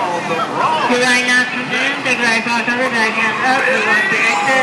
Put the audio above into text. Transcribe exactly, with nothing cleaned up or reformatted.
July last from the gleichfarbige Gleichen up, we want to exit.